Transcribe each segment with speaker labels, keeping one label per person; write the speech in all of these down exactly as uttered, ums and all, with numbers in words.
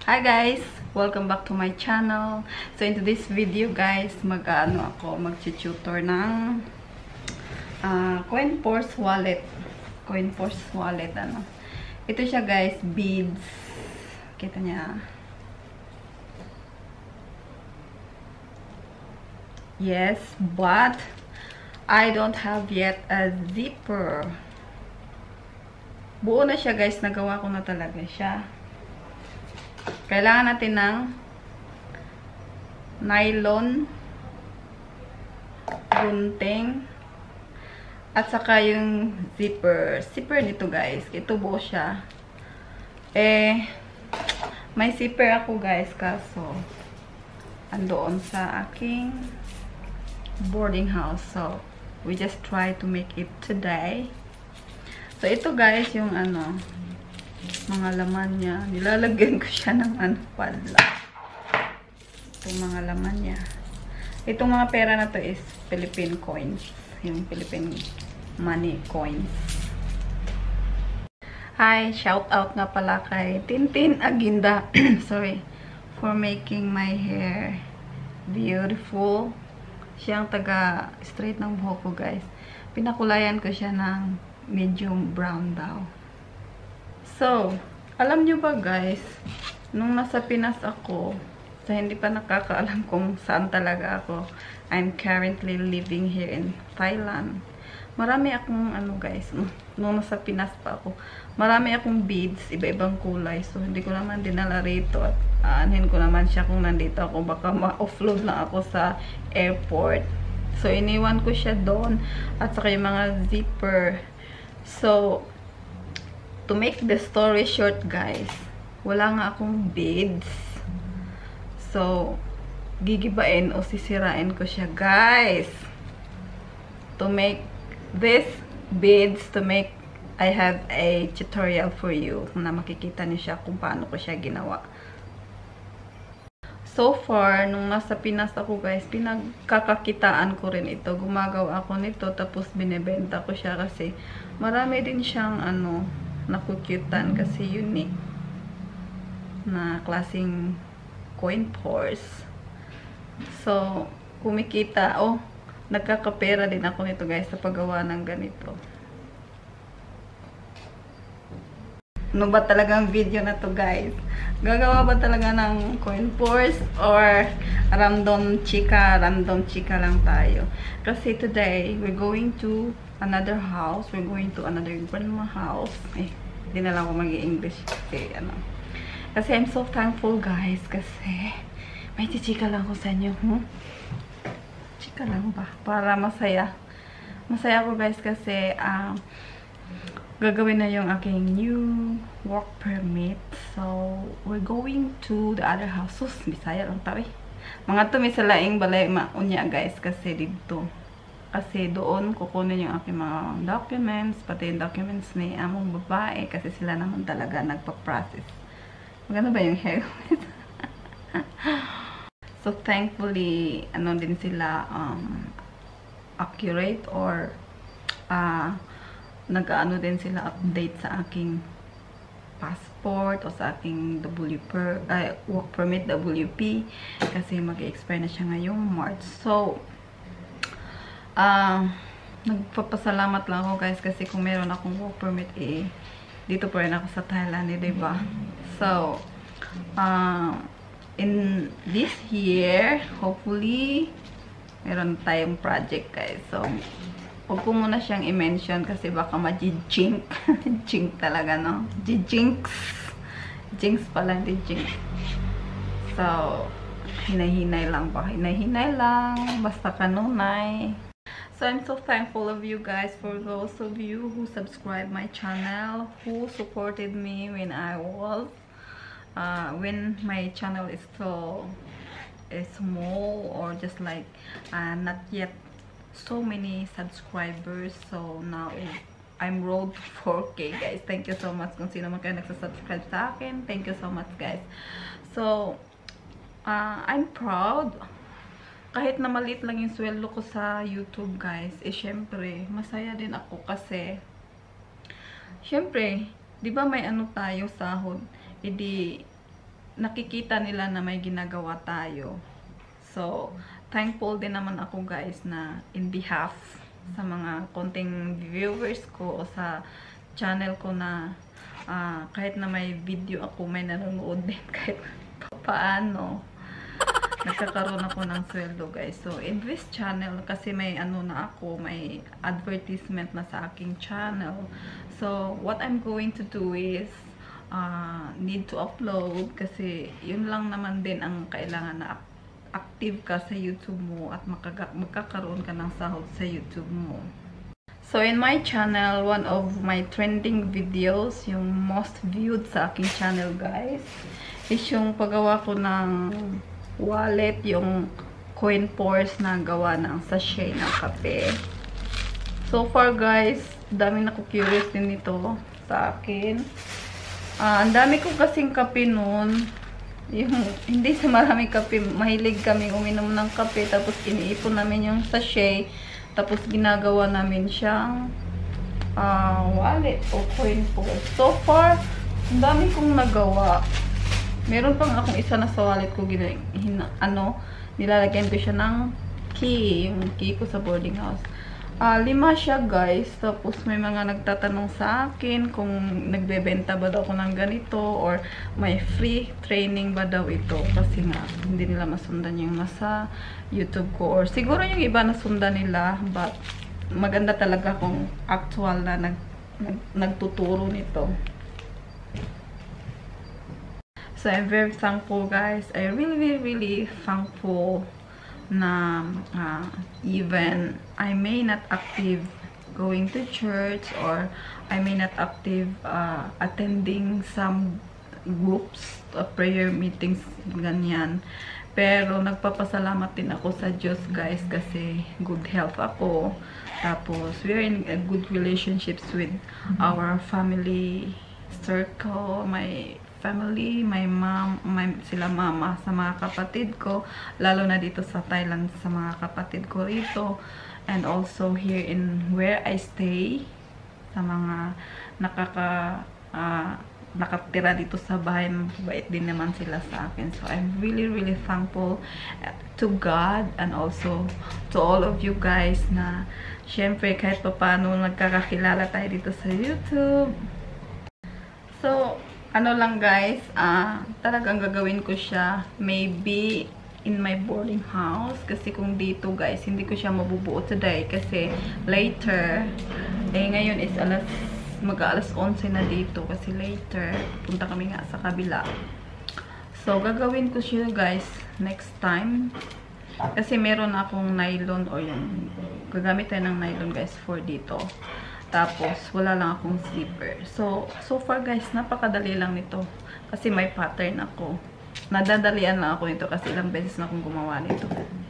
Speaker 1: Hi guys! Welcome back to my channel. So into this video guys, mag-ano ako, mag-tutor ng uh, CoinForce wallet. CoinForce wallet, ano. Ito siya guys, beads. Kita niya. Yes, but I don't have yet a zipper. Buo na siya guys, nagawa ko na talaga siya. Kailangan natin ng nylon, gunting, at saka yung zipper. Zipper nito guys. Ito buo siya. Eh, may zipper ako guys, kaso andoon sa aking boarding house. So, we just try to make it today. So, ito guys, yung ano, mga laman niya. Nilalagyan ko siya ng ano pala. Itong mga laman niya. Itong mga pera na to is Philippine coins. Yung Philippine money coins. Hi! Shout out nga pala kay Tintin Aginda. Sorry. For making my hair beautiful. Siyang taga straight ng buhok ko guys. Pinakulayan ko siya ng medium brown daw. So, alam nyo ba guys, nung nasa Pinas ako, sa hindi pa nakakaalam kung saan talaga ako, I'm currently living here in Thailand. Marami akong, ano guys, nung nasa Pinas pa ako, marami akong beads, iba-ibang kulay. So, hindi ko naman dinala rito at aanhin ko naman siya kung nandito ako. Baka ma-offload lang ako sa airport. So, iniwan ko siya doon at saka yung mga zipper. So, to make the story short guys, wala nga akong beads. So, gigibain o sisirain ko siya guys. To make this beads, to make, I have a tutorial for you na makikita niyo siya kung paano ko siya ginawa. So far, nung nasa Pinas ako guys, pinagkakakitaan ko rin ito. Gumagawa ako nito, tapos binebenta ko siya kasi marami din siyang ano, nakukyutan kasi unique na klaseng CoinForce. So, kumikita, oh, nagkakapera din ako nito guys sa paggawa ng ganito. Ano ba talagang video na to guys? Gagawa ba talaga ng CoinForce or random chika, random chika lang tayo? Kasi today, we're going to another house. We're going to another grandma house. Eh, hindi na lang ako mag-i-English kasi, ano. Kasi I'm so thankful, guys. Kasi, may chichika lang ko sa inyo. Hmm? Chika lang ba? Para masaya. Masaya ako, guys, kasi, um, gagawin na yung aking new work permit. So, we're going to the other house. Sus, Bisaya lang tayo eh. Mga to, may salaing balay maunya, guys, kasi dito. Kasi doon kukunin yung aking mga documents, pati yung documents ni among babae kasi sila naman talaga nagpa-process. Maganda ba yung hair? So thankfully, ano din sila, um, accurate or uh, nag-ano din sila update sa aking passport o sa aking W per, uh, work permit W P kasi mag-expire na siya ngayong March. So, Uh, nagpapasalamat lang ako guys kasi kung meron akong work permit eh, dito pa rin ako sa Thailand eh, diba? So, uh, in this year, hopefully, meron tayong project guys. So, huwag ko muna siyang i-mention kasi baka ma-jink. Jink talaga, no? Jinx. Jinx pala, hindi jink. So, hinay-hinay lang ba? Hinay-hinay lang. Basta kanunay. So, I'm so thankful of you guys for those of you who subscribe my channel, who supported me when I was, uh, when my channel is still is small or just like uh, not yet so many subscribers. So, now I'm road to four K guys. Thank you so much kung sino man kayo nagsasubscribe sa akin. Thank you so much guys. So, uh, I'm proud. Kahit na maliit lang yung sweldo ko sa YouTube, guys, eh, syempre, masaya din ako kasi, syempre, di ba may ano tayo, sahod, edi, nakikita nila na may ginagawa tayo. So, thankful din naman ako guys na in behalf sa mga konting viewers ko o sa channel ko na uh, kahit na may video ako, may nanonood din kahit paano. Nagkakaroon ako ng sweldo guys. So, in this channel, kasi may ano na ako, may advertisement na sa aking channel. So, what I'm going to do is uh, need to upload kasi yun lang naman din ang kailangan na active ka sa YouTube mo at magkakaroon ka ng sahod sa YouTube mo. So, in my channel, one of my trending videos, yung most viewed sa aking channel, guys, is yung paggawa ko ng wallet, yung coin purse na gawa ng sachet ng kape. So far, guys, dami na ko curious din nito sa akin. Uh, ang dami ko kasing kape noon. Yung, hindi sa maraming kape, mahilig kami uminom ng kape, tapos iniipon namin yung sachet, tapos ginagawa namin siyang uh, wallet o coin purse. So far, ang dami kong nagawa. Meron pang akong isa na sa wallet ko, gina, hina, ano, nilalagyan ko siya ng key, yung key ko sa boarding house. Uh, lima siya guys, tapos may mga nagtatanong sa akin kung nagbebenta ba daw ako ng ganito or may free training ba daw ito kasi nga hindi nila masundan yung nasa YouTube ko or siguro yung iba nasundan nila, but maganda talaga kung actual na nag, nag, nagtuturo nito. So I'm very thankful guys, I really really really thankful na uh, even I may not active going to church or I may not active uh, attending some groups of prayer meetings ganyan, pero nagpapasalamat din ako sa Diyos guys kasi good health ako, tapos we're in a good relationships with our family circle, my family, my mom, my, sila mama, sa mga kapatid ko, lalo na dito sa Thailand, sa mga kapatid ko rito, and also here in where I stay, sa mga nakaka, uh, nakatira dito sa bahay, mabait din naman sila sa akin. So, I'm really, really thankful to God and also to all of you guys na, syempre, kahit pa paano nagkakakilala tayo dito sa YouTube. So, ano lang guys, ah, uh, talagang gagawin ko siya maybe in my boarding house kasi kung dito guys, hindi ko siya mabubuo today kasi later, eh ngayon is alas, mag-alas onse na dito kasi later, punta kami nga sa kabila. So, gagawin ko siya guys next time kasi meron akong nylon or yung, gagamit tayo ng nylon guys for dito. Tapos, wala lang akong zipper. So, so far guys, napakadali lang nito. Kasi may pattern ako. Nadadalian lang ako nito kasi ilang beses na akong gumawa nito.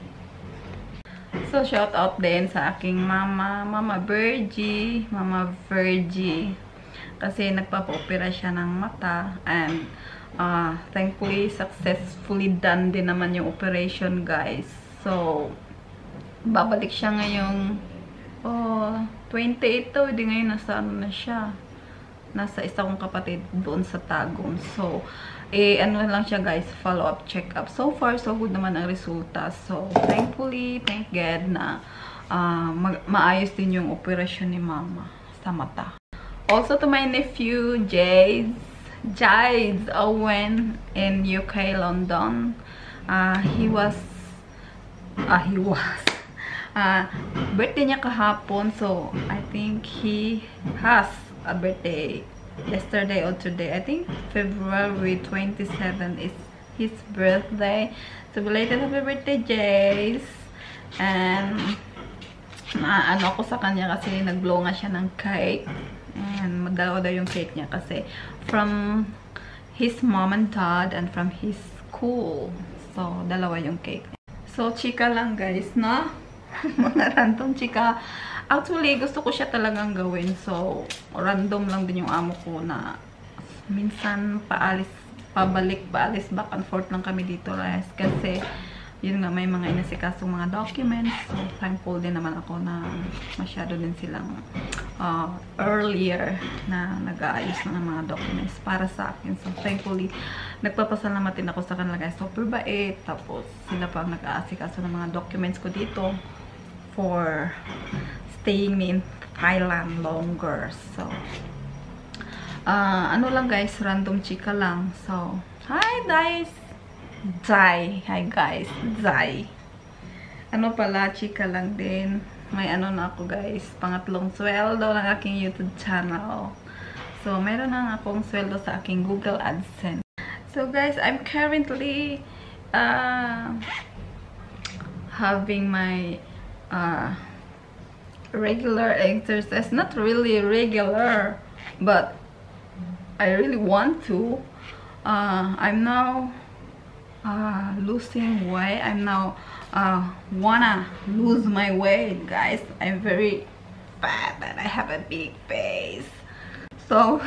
Speaker 1: So, shout out din sa aking mama, Mama Virgie, Mama Virgie. Kasi nagpapa-opera siya ng mata. And, uh, thankfully, successfully done din naman yung operation guys. So, babalik siya ngayong oh, twenty-eight to, hindi ngayon nasa ano na siya. Nasa isa kong kapatid doon sa Tagum. So, eh, ano lang siya guys, follow-up check-up. So far, so good naman ang resulta. So, thankfully, thank God na uh, maayos din yung operasyon ni Mama sa mata. Also to my nephew, Jades. Jades Owen in U K, London. Uh, he was, ah, uh, he was, Uh, birthday niya kahapon, so I think he has a birthday yesterday or today. I think February twenty-seventh is his birthday. So belated happy birthday, Jace. And uh, ano ako sa kanya kasi nag-blow nga siya ng cake. And magdalawa daw yung cake niya kasi from his mom and dad and from his school. So dalawa yung cake niya. So chika lang guys, no? Mga random chika. Actually, gusto ko siya talagang gawin. So, random lang din yung amo ko na minsan paalis, pabalik, paalis, back and forth lang kami dito guys. Kasi, yun nga, may mga inasikasong mga documents. So, thankful din naman ako na masyado din silang uh, earlier na nag-aayos ng mga documents para sa akin. So, thankfully, nagpapasalamat din ako sa kanila guys. Super bait. Tapos, sila pa ang nag-aasikaso ng mga documents ko dito for staying me in Thailand longer. So, uh, ano lang guys, random chika lang. So, hi guys! Zai. Hi guys. Zai. Ano pala, chika lang din. May ano na ako guys. Pangatlong sweldo ng aking YouTube channel. So, meron na akong sweldo sa aking Google AdSense. So guys, I'm currently uh, having my uh, regular exercise. Not really regular, but I really want to. Uh, I'm now Uh, losing weight. I'm now uh, wanna lose my weight, guys. I'm very fat and I have a big face. So,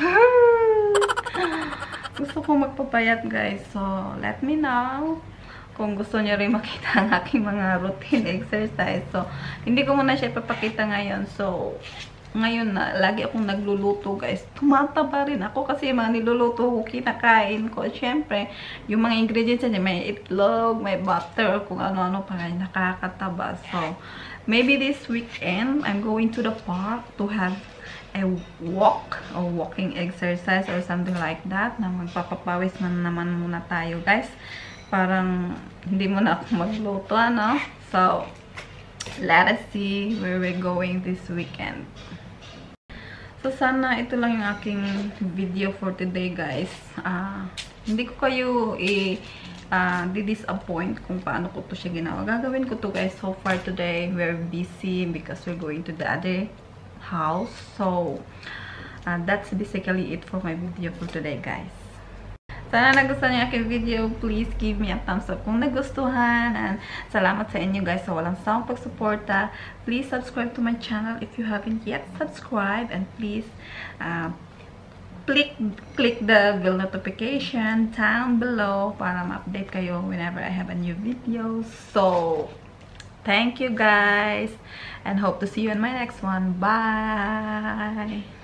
Speaker 1: gusto ko magpapayat, guys. So, let me know kung gusto niyo rin makita ang aking mga routine exercise. So, hindi ko muna siya ipapakita ngayon. So, ngayon na, lagi akong nagluluto guys. Tumataba rin ako kasi yung mga niluluto ko, kinakain ko. Siyempre, yung mga ingredients niya, may itlog, may butter, kung ano-ano pa rin, nakakataba. So, maybe this weekend, I'm going to the park to have a walk or walking exercise or something like that. Na magpapapawis man naman muna tayo guys. Parang hindi muna ako magluto, ano? So, let us see where we're going this weekend. So, sana ito lang yung aking video for today, guys. Uh, hindi ko kayo i- uh, di-disappoint kung paano ko to siya ginawa. Gagawin ko to, guys. So far today, we're busy because we're going to the other house. So, uh, that's basically it for my video for today, guys. Sana nagustuhan niyo aking video. Please give me a thumbs up kung nagustuhan. And salamat sa inyo guys sa walang sawang pagsuporta. Please subscribe to my channel if you haven't yet subscribed. And please uh, click, click the bell notification down below para ma-update kayo whenever I have a new video. So, thank you guys. And hope to see you in my next one. Bye!